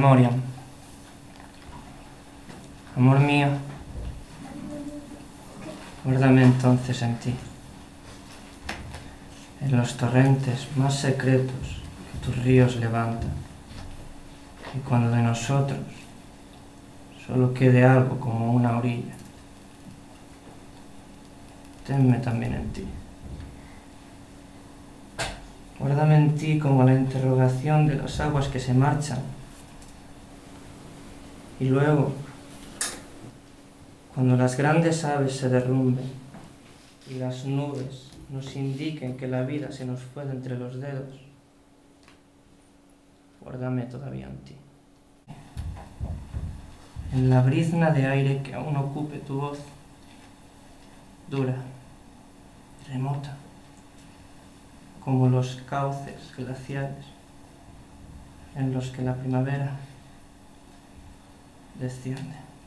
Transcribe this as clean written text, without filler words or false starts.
memoriam. Amor mío, guárdame entonces en ti, en los torrentes más secretos que tus ríos levantan, y cuando de nosotros solo quede algo como una orilla, tenme también en ti. Guárdame en ti como la interrogación de las aguas que se marchan, y luego, cuando las grandes aves se derrumben y las nubes nos indiquen que la vida se nos fue de entre los dedos, guárdame todavía en ti. En la brizna de aire que aún ocupe tu voz, dura, remota, como los cauces glaciares en los que la primavera desciende.